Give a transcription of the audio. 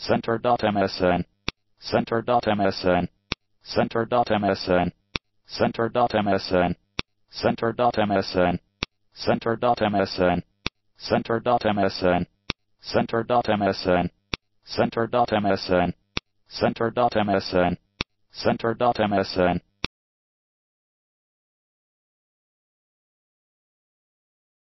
Center.msn. Center.msn. Center.msn. Center.msn. Center.msn. Center.msn. Center.msn. Center.msn. Center.msn. Center.msn. Center.msn.